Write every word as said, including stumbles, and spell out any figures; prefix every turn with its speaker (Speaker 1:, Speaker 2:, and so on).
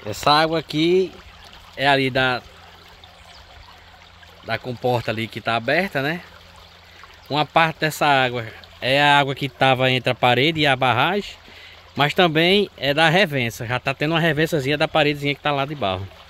Speaker 1: Essa água aqui é ali da da comporta ali que tá aberta, né? Uma parte dessa água é a água que tava entre a parede e a barragem, mas também é da revença. Já tá tendo uma revençazinha da paredezinha que tá lá de barro.